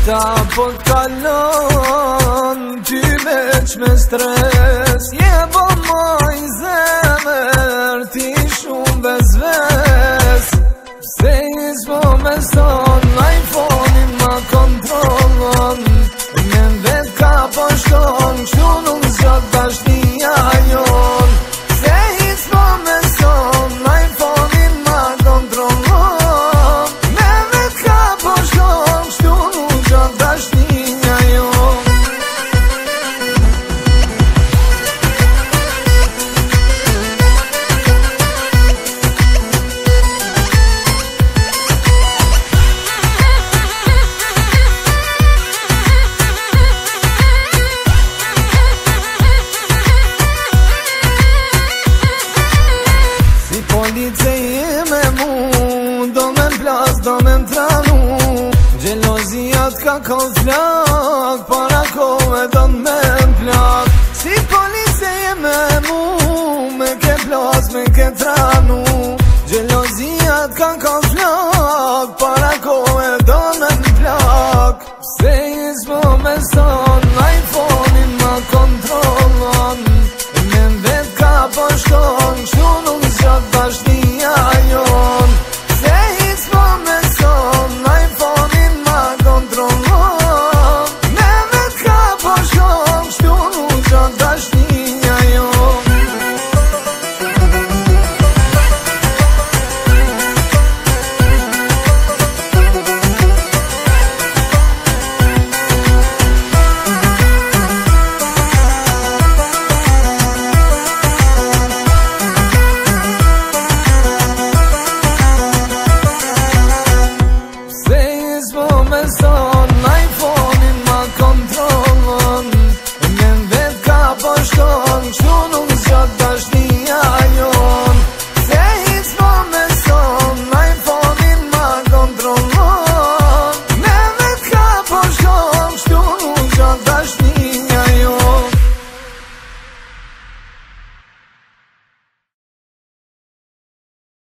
Ta po t'kallon ty veç me stres. Je bo moj zemër ti shumë vezves. Pse s'po me son iPhone-in ma kontrolon. Me vet ka po shton kështu nuk zgjat dashnia jon. Pse s'po me son iPhone-in ma kontrolon. Me vet ka po shton kështu nuk zgjat dashnia jon. Police me mu, do me m'plas, do me m'tranu. Gjelozia t'ka ko flak, para kove do me